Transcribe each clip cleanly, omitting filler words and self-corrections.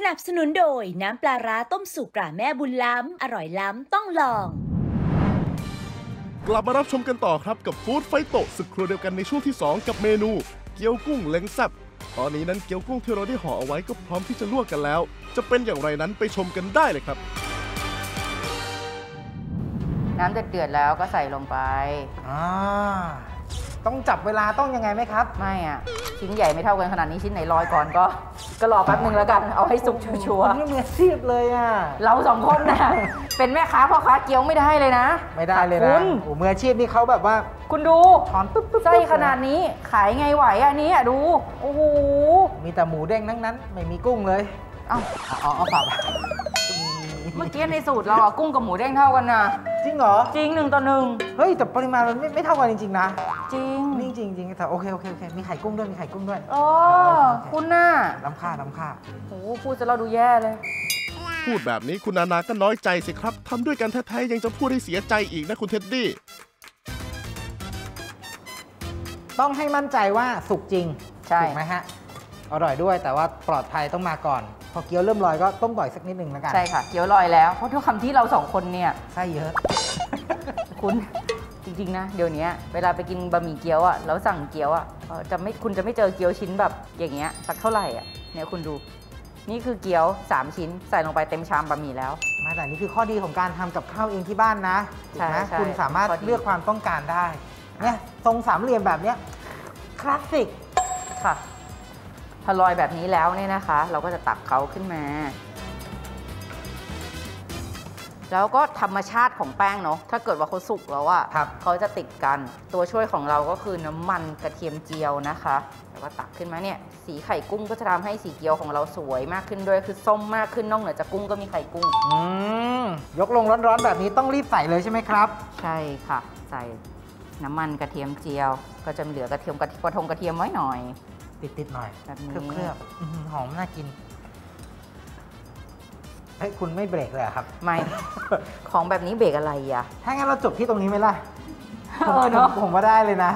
นับสนุนโดยน้ำปลาร้าต้มสุกตราแม่บุญล้ำอร่อยล้ำต้องลองกลับมารับชมกันต่อครับกับฟู้ดไฟโตะศึกครัวเดียวกันในช่วงที่ 2 กับเมนูเกี๊ยวกุ้งเล้งแซ่บตอนนี้นั้นเกี๊ยวกุ้งที่เราได้ห่อเอาไว้ก็พร้อมที่จะลวกกันแล้วจะเป็นอย่างไรนั้นไปชมกันได้เลยครับน้ำเดือดแล้วก็ใส่ลงไปต้องจับเวลาต้องยังไงไหมครับไม่อ่ะชิ้นใหญ่ไม่เท่ากันขนาดนี้ชิ้นไหนลอยก่อนก็รอแป๊บนึงแล้วกันเอาให้สุกชัวร์ๆมืออาชีพเลยอ่ะเราสองคนนะเป็นแม่ค้าพ่อค้าเกี๊ยวไม่ได้เลยนะไม่ได้เลยนะโอ้มืออาชีพนี่เขาแบบว่าคุณดูถอนปุ๊บไส้ขนาดนี้ขายไงไหวอันนี้อ่ะดูโอ้โหมีแต่หมูเด้งทั้งนั้นไม่มีกุ้งเลยเอาปรับเมื่อกี้ในสูตรเราอะกุ้งกับหมูเด้งเท่ากันนะจริงเหรอจริง1:1 เฮ้ยแต่ปริมาณมันไม่เท่ากันจริงๆนะจริงนี่จริงแต่โอเคมีไข่กุ้งด้วยโอ้คุณน่ะล้ำค่าโอ้พูดจะเราดูแย่เลยพูดแบบนี้คุณนานาก็น้อยใจสิครับทำด้วยกันแท้ๆยังจะพูดให้เสียใจอีกนะคุณเท็ดดี้ต้องให้มั่นใจว่าสุกจริงถูกไหมฮะอร่อยด้วยแต่ว่าปลอดภัยต้องมาก่อนพอเกี๊ยวเริ่มลอยก็ต้มบ่อยสักนิดนึงแล้วกันใช่ค่ะเกี๊ยวลอยแล้วเพราะทุกคำที่เราสองคนเนี่ยไส้เยอะคุณจริงๆนะเดี๋ยวนี้เวลาไปกินบะหมี่เกี๊ยวอ่ะแล้วสั่งเกี๊ยวอ่ะคุณจะไม่เจอเกี๊ยวชิ้นแบบอย่างเงี้ยสักเท่าไหร่อ่ะเนี่ยคุณดูนี่คือเกี๊ยว3ชิ้นใส่ลงไปเต็มชามบะหมี่แล้วแต่นี่คือข้อดีของการทำกับข้าวเองที่บ้านนะถูกไหมคุณสามารถเลือกความต้องการได้เนี่ยทรงสามเหลี่ยมแบบเนี้ยคลาสสิกค่ะพอลอยแบบนี้แล้วเนี่ยนะคะเราก็จะตักเขาขึ้นมาแล้วก็ธรรมชาติของแป้งเนาะถ้าเกิดว่าเขาสุกแล้วอ่ะเขาจะติดกันตัวช่วยของเราก็คือน้ำมันกระเทียมเจียวนะคะแล้วก็ตักขึ้นมาเนี่ยสีไข่กุ้งก็จะทำให้สีเกี๊ยวของเราสวยมากขึ้นด้วยคือส้มมากขึ้นนอกเหนือจากกุ้งก็มีไข่กุ้งยกลงร้อนๆแบบนี้ต้องรีบใส่เลยใช่ไหมครับใช่ค่ะใส่น้ำมันกระเทียมเจียวก็จะเหลือกระเทียมกระเทียมไว้หน่อยติดหน่อยแบบนี้เคลือบหอมน่ากินเฮ้ยคุณไม่เบรกเลยครับไม่ของแบบนี้เบรกอะไรอ่ะถ้างั้นเราจบที่ตรงนี้ไหมล่ะผมว่าได้เลยนะ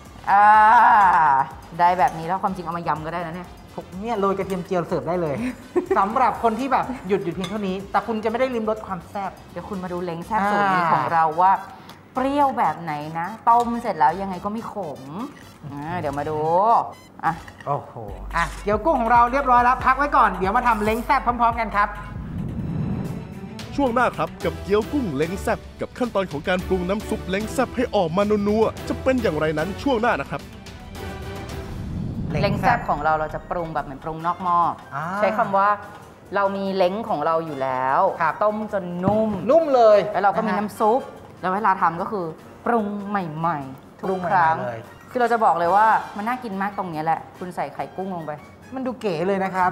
ได้แบบนี้แล้วความจริงเอามายำก็ได้นะเนี่ยโรยกระเทียมเจียวเสิร์ฟได้เลยสำหรับคนที่แบบหยุดเพียงเท่านี้แต่คุณจะไม่ได้ลิ้มรสความแซ่บเดี๋ยวคุณมาดูเล้งแซ่บสูตรนี้ของเราว่าเปรี้ยวแบบไหนนะต้มเสร็จแล้วยังไงก็ไม่ขมเดี๋ยวมาดูโอ้โหเดี๋ยวกุ้งของเราเรียบร้อยแล้วพักไว้ก่อนเดี๋ยวมาทำเล้งแซ่บพร้อมๆกันครับช่วงหน้าครับกับเกี๊ยวกุ้งเล้งแซ่บกับขั้นตอนของการปรุงน้ำซุปเล้งแซ่บให้ออกมานัวๆจะเป็นอย่างไรนั้นช่วงหน้านะครับเล้งแซ่บของเราจะปรุงแบบเหมือนปรุงนอกหม้อใช้คำว่าเรามีเล้งของเราอยู่แล้วต้มจนนุ่มเลยแล้วเราก็มีน้ำซุปแล้วเวลาทำก็คือปรุงใหม่ๆทุกครั้งคือเราจะบอกเลยว่ามันน่ากินมากตรงนี้แหละคุณใส่ไข่กุ้งลงไปมันดูเก๋เลยนะครับ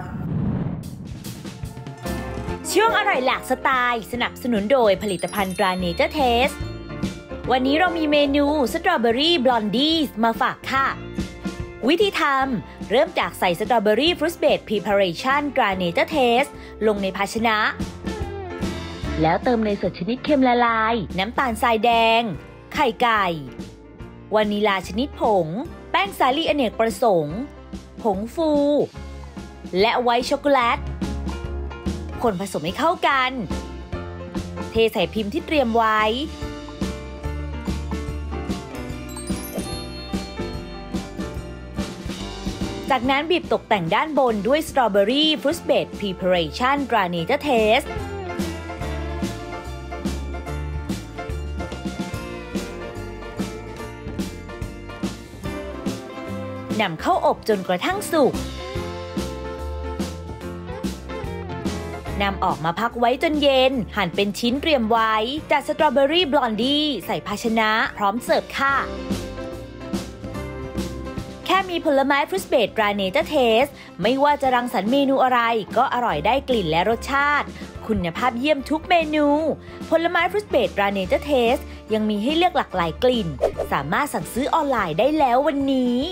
ช่วงอร่อยหลากสไตล์สนับสนุนโดยผลิตภัณฑ์ตราเนเจอร์เทสวันนี้เรามีเมนูสตรอเบอรี่บลอนดี้มาฝากค่ะวิธีทำเริ่มจากใส่สตรอเบอรี่ฟรุตเบรดพรีพาเรชั่นตราเนเจอร์เทสลงในภาชนะแล้วเติมเนยสดชนิดเค็มละลายน้ำตาลทรายแดงไข่ไก่วานิลาชนิดผงแป้งสาลีอเนกประสงค์ผงฟูและไวท์ช็อกโกแลตคนผสมให้เข้ากันเทใส่พิมพ์ที่เตรียมไว้จากนั้นบีบตกแต่งด้านบนด้วยสตรอเบอรี่ฟรุตเบรดพรีพาเรชั่นตราเนเจอร์เทสนำเข้าอบจนกระทั่งสุกนำออกมาพักไว้จนเย็นหั่นเป็นชิ้นเตรียมไว้จัดสตรอเบอรี่บลอนดี้ใส่ภาชนะพร้อมเสิร์ฟค่ะแค่มีผลไม้ฟรุตเบรดตราเนเจอร์เทสไม่ว่าจะรังสรรค์เมนูอะไรก็อร่อยได้กลิ่นและรสชาติคุณภาพเยี่ยมทุกเมนูผลไม้ฟรุตเบรดตราเนเจอร์เทสยังมีให้เลือกหลากหลายกลิ่นสามารถสั่งซื้อออนไลน์ได้แล้ววันนี้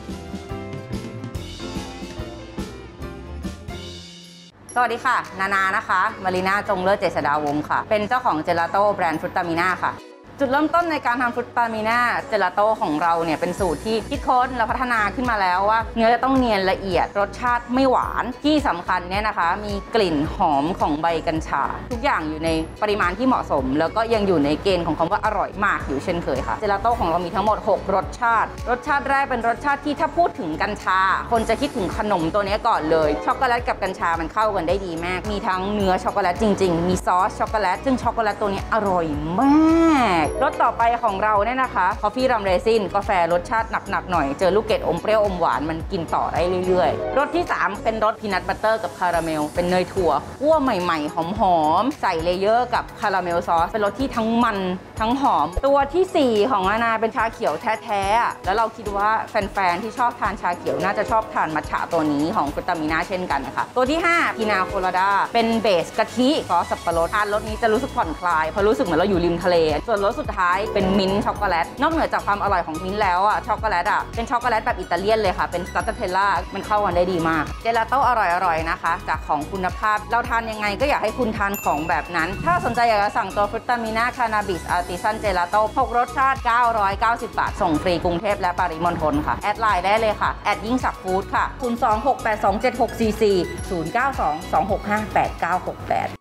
สวัสดีค่ะนานานะคะมารีนาจงเลิศเจษฎาวงศ์ค่ะเป็นเจ้าของเจลาโต้แบรนด์ฟรุตตามิน่าค่ะจุดเริ่มต้นในการทำฟรุตตามิน่าเจลาโต้ของเราเนี่ยเป็นสูตรที่คิดค้นและพัฒนาขึ้นมาแล้วว่าเนื้อจะต้องเนียนละเอียดรสชาติไม่หวานที่สำคัญเนี่ยนะคะมีกลิ่นหอมของใบกัญชาทุกอย่างอยู่ในปริมาณที่เหมาะสมแล้วก็ยังอยู่ในเกณฑ์ของคำว่าอร่อยมากอยู่เช่นเคยค่ะเจลาโต้ของเรามีทั้งหมด6รสชาติแรกเป็นรสชาติที่ถ้าพูดถึงกัญชาคนจะคิดถึงขนมตัวนี้ก่อนเลยช็อกโกแลตกับกัญชามันเข้ากันได้ดีมากมีทั้งเนื้อช็อกโกแลตจริงๆมีซอสช็อกโกแลตซึ่งช็อกโกแลตตัวนี้อร่อยมากรสต่อไปของเราเนี่ยนะคะคอฟฟี่รัมเรซินกาแฟรสชาติหนักๆหน่อยเจอลูกเกดอมเปรี้ยวอมหวานมันกินต่อได้เรื่อยๆรสที่3เป็นรสพีนัทบัตเตอร์กับคาราเมลเป็นเนยถั่วคั่วใหม่ๆหอมๆใส่เลเยอร์กับคาราเมลซอสเป็นรสที่ทั้งมันทั้งหอมตัวที่4ของอาณาเป็นชาเขียวแท้ๆแล้วเราคิดว่าแฟนๆที่ชอบทานชาเขียวน่าจะชอบทานมัทฉะตัวนี้ของฟรุตตามิน่าเช่นกันนะคะตัวที่5พีนาโคลาดาเป็นเบสกะทิซอสสับปะรดทานรสนี้จะรู้สึกผ่อนคลายเพราะรู้สึกเหมือนเราอยู่ริมทะเลส่วนรสสุดท้ายเป็นมิ้นท์ช็อกโกแลตนอกเหนือจากความอร่อยของมิ้นท์แล้วช็อกโกแลตเป็นช็อกโกแลตแบบอิตาเลียนเลยค่ะเป็นสตาร์เทลล่ามันเข้ากันได้ดีมากเจลาโต้อร่อยๆนะคะจากของคุณภาพเราทานยังไงก็อยากให้คุณทานของแบบนั้นถ้าสนใจอยากจะสั่งตัวฟรุตตามิน่าคานาบิสอาร์ติซันเจลาโต้6รสชาติ990 บาทส่งฟรีกรุงเทพและปริมณฑลค่ะแอดไลน์ได้เลยค่ะแอดยิ่งศักดิ์ฟู้ดค่ะ026827644 09226589968